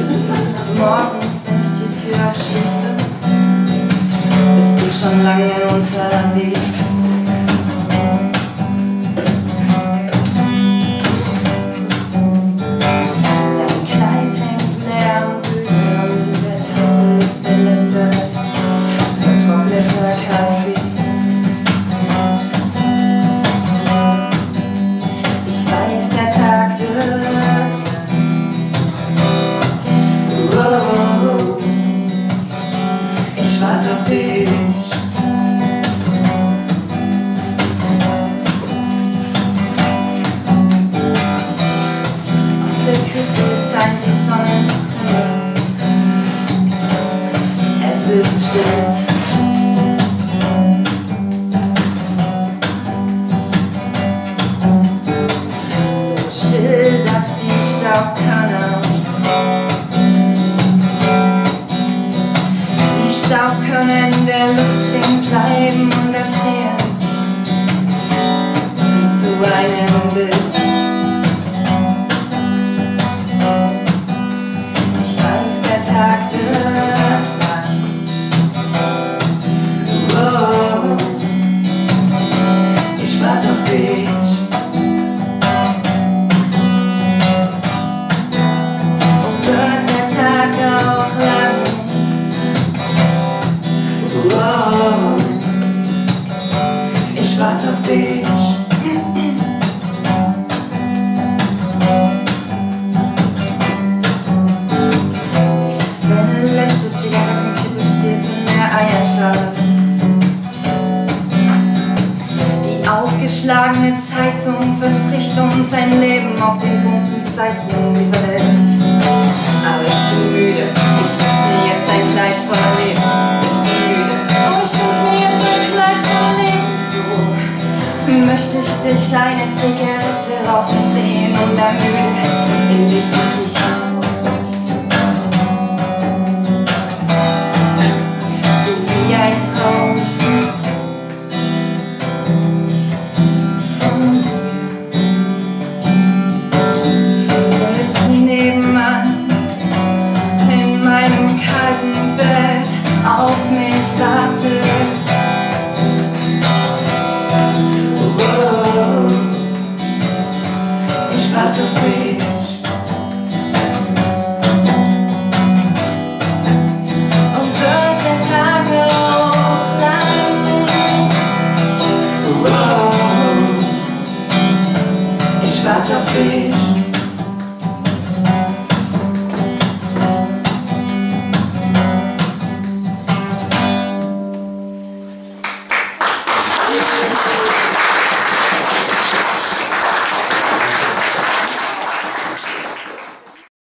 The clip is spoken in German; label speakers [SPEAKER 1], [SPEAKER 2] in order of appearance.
[SPEAKER 1] Morgens, wenn ich die Tür abschließe, bist du schon lange unterwegs. Dein Kleid hängt leer am Bügel und der Tasse ist der letzte Rest vertrockneter Kaffee. Ich weiß, der Tag wird ich warte auf dich. Aus der Küche scheint die Sonne ins Zimmer. Es ist still. So still, dass die Staubkörner in der Luft stehen bleiben und erfrieren, wie zu einem Bild. Ich weiß, der Tag wird lang. Oh, ich warte auf dich. Und wird der Tag auch lang? Ich warte auf dich. Meine letzte Zigarettenkippe steht in der Eierschale. Die aufgeschlagene Zeitung verspricht uns ein Leben auf den bunten Seiten dieser Welt. Aber ich bin müde, ich wünsche mir jetzt ein Kleid voller Leben. Ich bin müde, oh, ich wünsche mir jetzt ein Kleid voller Leben. So möchte ich dich eine Zigarette rauchen sehen und ermüde in dich zu kriechen. So wie ein Traum von dir. Jetzt nebenan in meinem kalten Bett auf mich wartet. Ich warte auf dich.